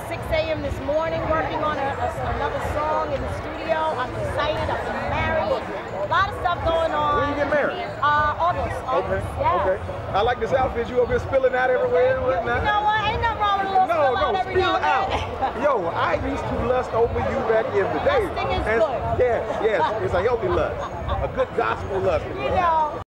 6 a.m. this morning working on another song in the studio. I'm excited. I'm getting married. A lot of stuff going on. When you get married? August. Okay. Yeah. Okay. I like this outfit. You over here spilling out everywhere and whatnot. You know what? Ain't nothing wrong with a little spill out every now and then. Yo, I used to lust over you back in the day. Lusting is good. Yes, it's a healthy lust. A good gospel lust. You know.